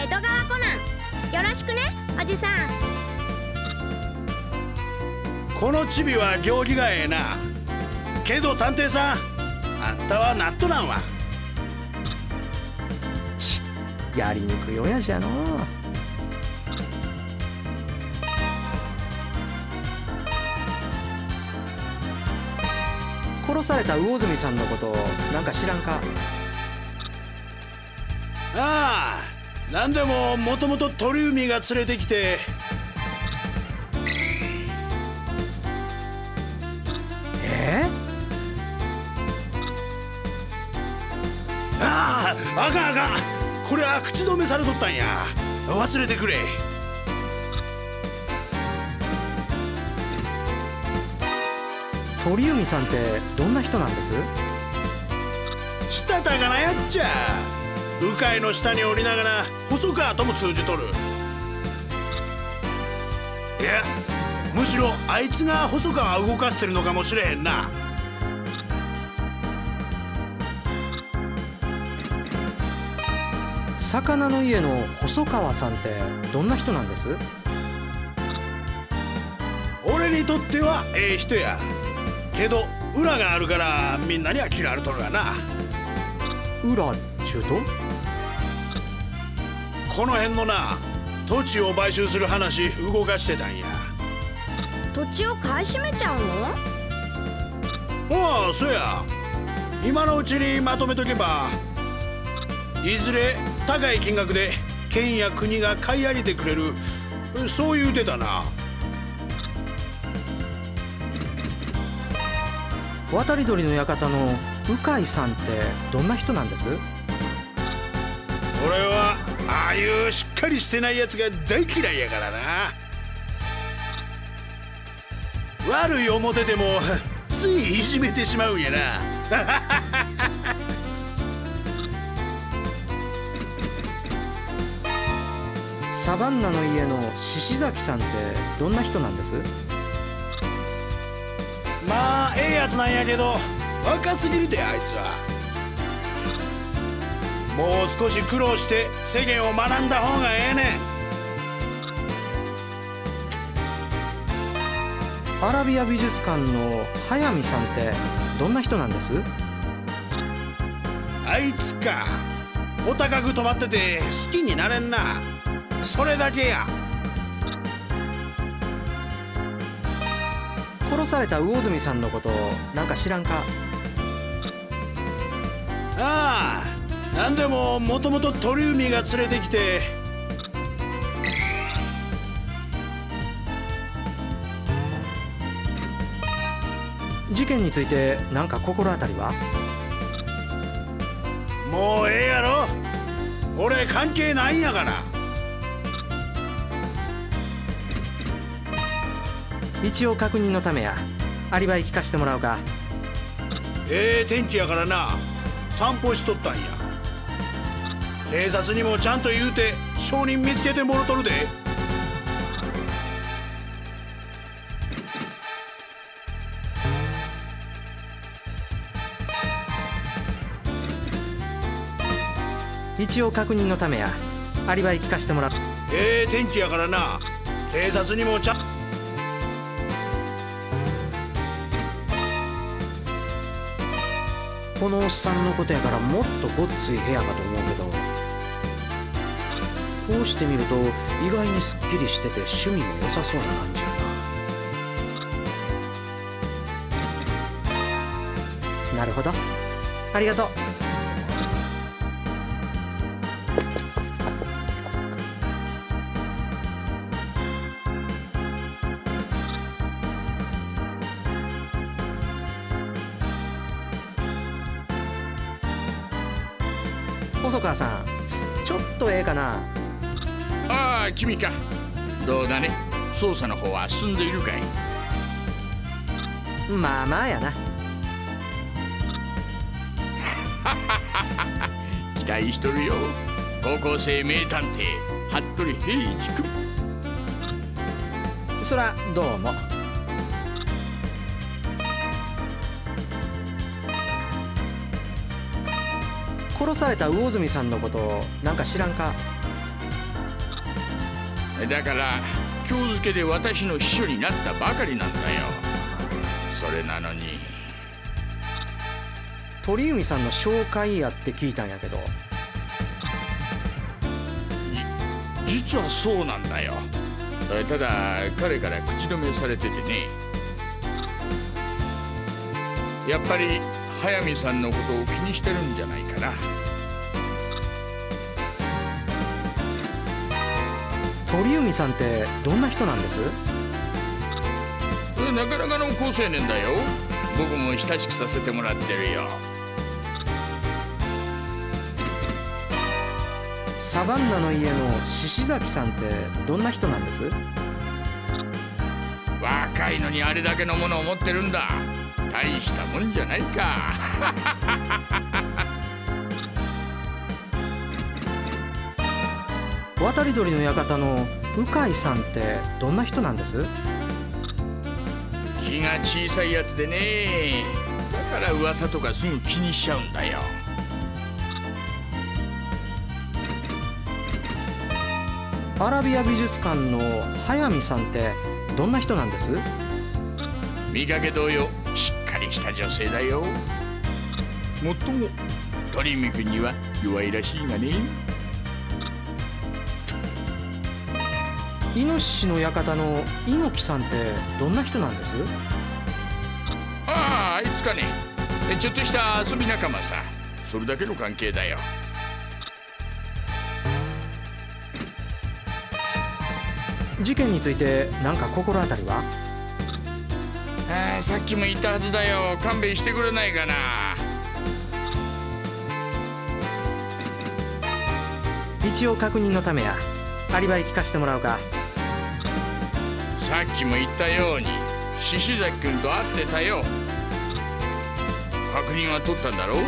江戸川コナン、よろしくねおじさん。 このチビは行儀がええな。けど探偵さん、あんたはナットなんわ。 やりにくい親じゃのう。殺された魚住さんのことなんか知らんか？ ああ、なんでももともと鳥海が連れてきて。ああ、あかんあかん、これは口止めされとったんや。忘れてくれ。 鳥海さんってどんな人なんです？ したたかなやっちゃ。鵜飼の下に降りながら細川とも通じとる。いや、むしろあいつが細川を動かしてるのかもしれへんな。 魚の家の細川さんってどんな人なんです？ 俺にとってはええ人や。けど裏があるからみんなには嫌われとるがな。 裏っちゅうと？ この辺のな、土地を買収する話動かしてたんや。 土地を買い占めちゃうの？ ああ、そや。今のうちにまとめとけば、いずれ高い金額で県や国が買い上げてくれる、そう言うてたな。 渡り鳥の館の鵜飼さんってどんな人なんです？ 俺はああいうしっかりしてないやつが大嫌いやからな。悪い思ててもついいじめてしまうんやな。 サバンナの家の獅子崎さんってどんな人なんです？ まあええやつなんやけど、若すぎるであいつは。もう少し苦労して世間を学んだ方がええねん。 アラビア美術館の速水さんってどんな人なんです？ あいつか、お高く泊まってて好きになれんな。それだけや。 殺された魚住さんのことなんか知らんか？ ああ、なんでももともと鳥海が連れてきて。 事件について何か心当たりは？ もうええやろ、俺関係ないんやから。 一応確認のためや、アリバイ聞かしてもらおうか。 ええ天気やからな、散歩しとったんや。警察にもちゃんと言うて証人見つけてもろとるで。 一応確認のためや、アリバイ聞かしてもらう。 ええ天気やからな、警察にもちゃん。 このおっさんのことやからもっとごっつい部屋かと思うけど、こうしてみると意外にすっきりしてて趣味も良さそうな感じやな。なるほど、ありがとう。細川さん、ちょっとええかな？ ああ、君か。どうだね、捜査の方は進んでいるかい？ まあまあやな。 期待しとるよ、高校生名探偵服部平次君。 そらどうも。殺された魚住さんのことなんか知らんか？ だから今日付で私の秘書になったばかりなんだよ。それなのに。 鳥海さんの紹介やって聞いたんやけど。 実はそうなんだよ。ただ彼から口止めされててね。やっぱり速水さんのことを気にしてるんじゃないかな。 鳥海さんってどんな人なんです？ なかなかの好青年だよ。僕も親しくさせてもらってるよ。 サバンナの家の獅子崎さんってどんな人なんです？ 若いのにあれだけのものを持ってるんだ。大したもんじゃないか。 渡り鳥の館の鵜飼さんってどんな人なんです？ 気が小さいやつでね。だから噂とかすぐ気にしちゃうんだよ。 アラビア美術館の速水さんってどんな人なんです？ 見かけ同様しっかりした女性だよ。もっとも鳥海君には弱いらしいがね。 イノシシの館の猪木さんってどんな人なんです？ ああ、あいつかね。ちょっとした遊び仲間さ。それだけの関係だよ。 事件について何か心当たりは？ さっきも言ったはずだよ。勘弁してくれないかな。 一応確認のためや。アリバイ聞かせてもらうか。 さっきも言ったように獅子崎君と会ってたよ。確認は取ったんだろう。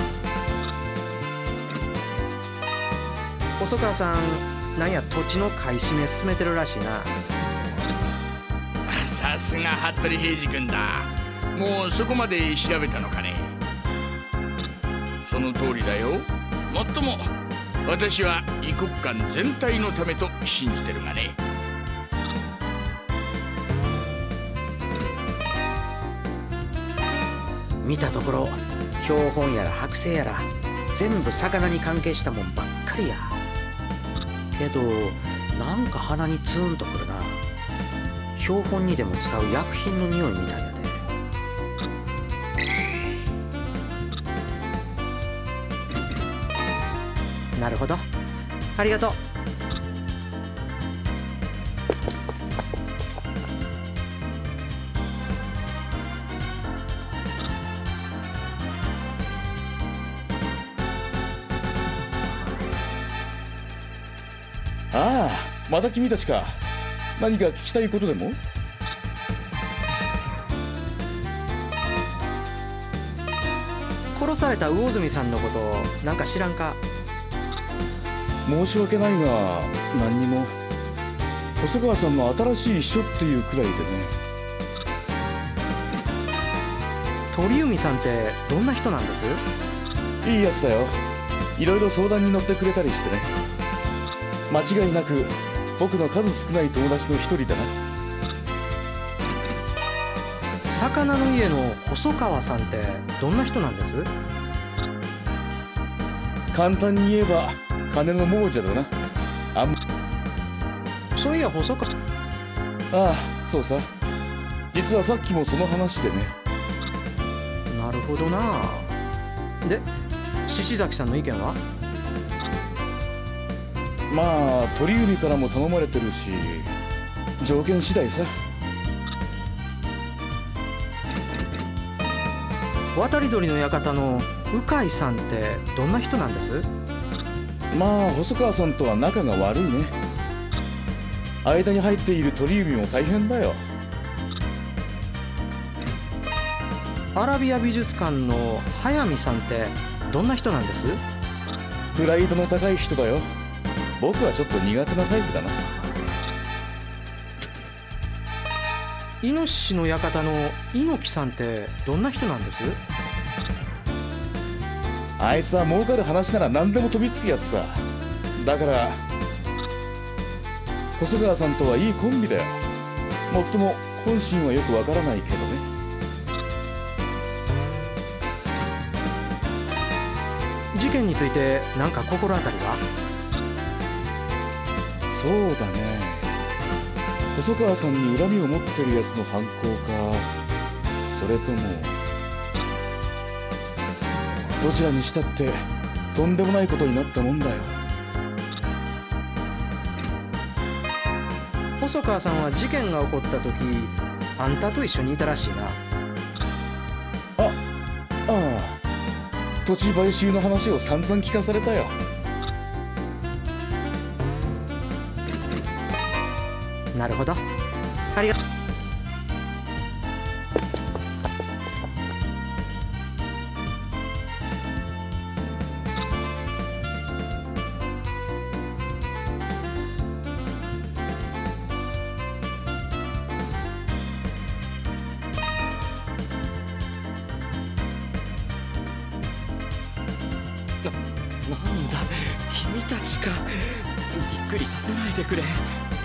細川さん、なんや土地の買い占め進めてるらしいな。 さすが服部平次君だ。もうそこまで調べたのかね。その通りだよ。もっとも私は異国間全体のためと信じてるがね。 見たところ標本やら剥製やら全部魚に関係したもんばっかりや。けどなんか鼻にツーンとくるな。標本にでも使う薬品の匂いみたいやで。 なるほど、ありがとう。 ああ、また君たちか。何か聞きたいことでも？ 殺された魚住さんのことなんか知らんか？ 申し訳ないが何にも。細川さんの新しい秘書っていうくらいでね。 鳥海さんってどんな人なんです？ いいやつだよ。いろいろ相談に乗ってくれたりしてね。間違いなく僕の数少ない友達の一人だな。 魚の家の細川さんってどんな人なんです？ 簡単に言えば金の亡者だな。 そういや細川。 ああ、そうさ。実はさっきもその話でね。 なるほどな。で獅子崎さんの意見は？ まあ鳥海からも頼まれてるし条件次第さ。 渡り鳥の館の鵜飼さんってどんな人なんです？ まあ細川さんとは仲が悪いね。間に入っている鳥海も大変だよ。 アラビア美術館の速水さんってどんな人なんです？ プライドの高い人だよ。僕はちょっと苦手なタイプだな。 イノシシの館の猪木さんってどんな人なんです？ あいつは儲かる話なら何でも飛びつくやつさ。だから細川さんとはいいコンビだよ。もっとも本心はよくわからないけどね。 事件について何か心当たりは？ そうだね。細川さんに恨みを持ってるやつの犯行か、それともどちらにしたってとんでもないことになったもんだよ。 細川さんは事件が起こった時あんたと一緒にいたらしいな。 ああ、土地買収の話を散々聞かされたよ。 なるほど、ありがとう。 なんだ君たちか。びっくりさせないでくれ。で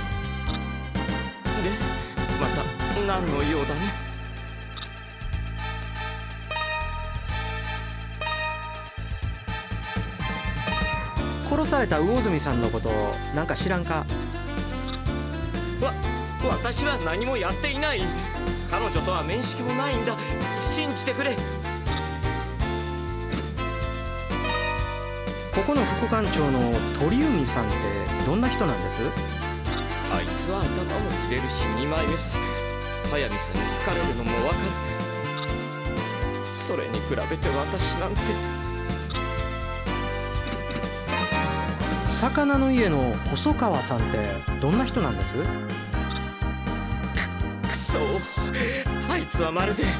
また何の用だね。 殺された魚住さんのことなんか知らんか？ 私は何もやっていない。彼女とは面識もないんだ。信じてくれ。 ここの副館長の鳥海さんってどんな人なんです？ あいつは頭も切れるし二枚目さ。速水さんに好かれるのもわかる。それに比べて私なんて。 魚の家の細川さんってどんな人なんです？ くそ、あいつはまるで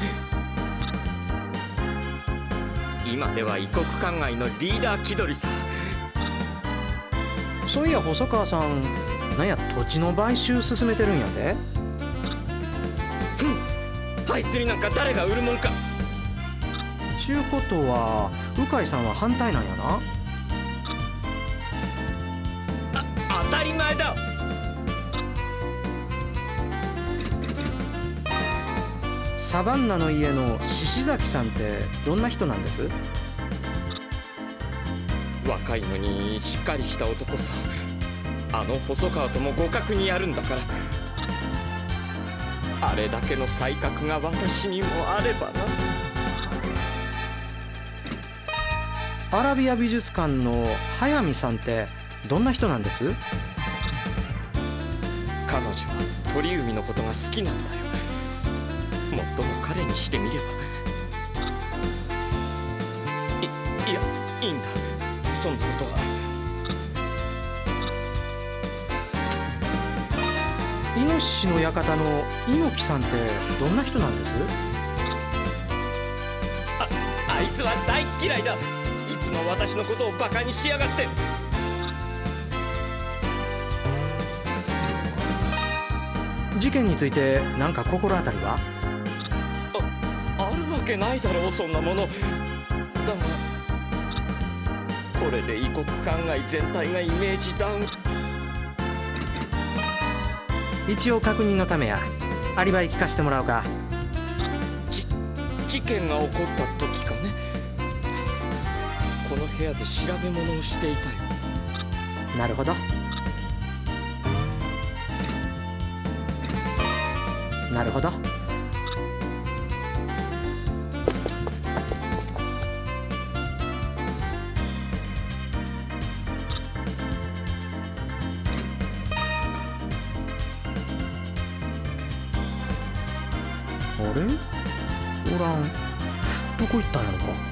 今では異国間外のリーダー気取りさ。 そういや細川さんなんや土地の買収進めてるんやて？ あいつになんか誰が売るもんか。 ちゅうことは鵜飼さんは反対なんやな。 当たり前だ。 サバンナの家の獅子崎さんってどんな人なんです？ 若いのにしっかりした男さ。あの細川とも互角にやるんだから。あれだけの才覚が私にもあればな。 アラビア美術館の速水さんってどんな人なんです？ 彼女は鳥海のことが好きなんだよ。もっとも彼にしてみれば。いや、いいんだ。そんなことは。 イノシシの館の猪木さんってどんな人なんです？ あいつは大嫌いだ。いつも私のことをバカにしやがって。 事件について何か心当たりは？ あるわけないだろう、そんなもの。だがこれで異国間外全体がイメージダウン。 一応確認のためやアリバイ聞かせてもらおうか。 事件が起こった時かね。この部屋で調べ物をしていたよ。 なるほどなるほど。あれ？おらん。どこ行ったんやろか。